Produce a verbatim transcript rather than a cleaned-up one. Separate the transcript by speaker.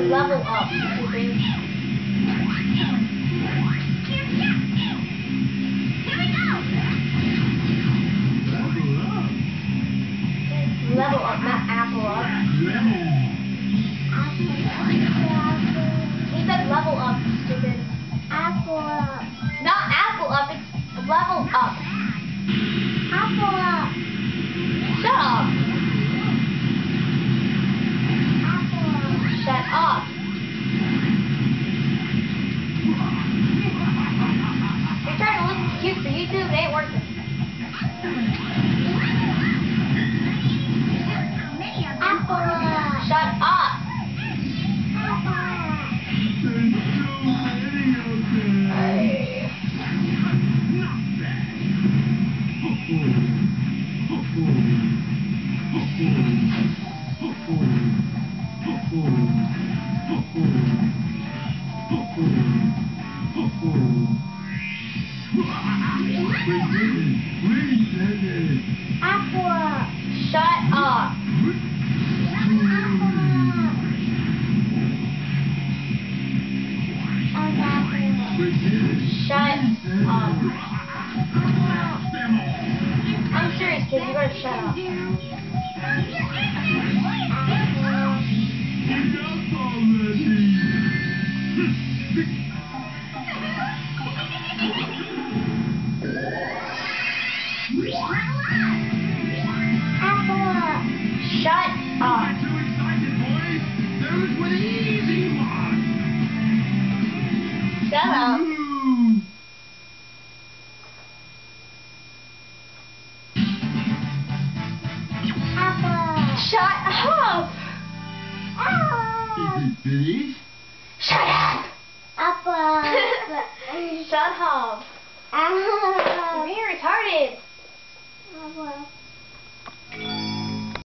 Speaker 1: level up, stupid. Level up, not apple up. He said level up, stupid.
Speaker 2: Apple up.
Speaker 1: Not apple up, it's level up.
Speaker 2: Apple up.
Speaker 1: Shut up.
Speaker 2: Apple up.
Speaker 1: Shut up. You're trying to look cute for YouTube, it ain't working.
Speaker 2: Apple up.
Speaker 1: Shut up.
Speaker 2: Apple up.
Speaker 1: Hey.
Speaker 2: Apple up.
Speaker 1: Shut up. Shut up. I'm serious, kid. You gotta shut up.
Speaker 2: Apple up.
Speaker 1: Shut up. Shut up.
Speaker 2: Apple.
Speaker 1: Shut up.
Speaker 2: Apple.
Speaker 1: Shut up.
Speaker 2: Apple.
Speaker 1: Shut up.
Speaker 2: Apple.
Speaker 1: You're being retarded.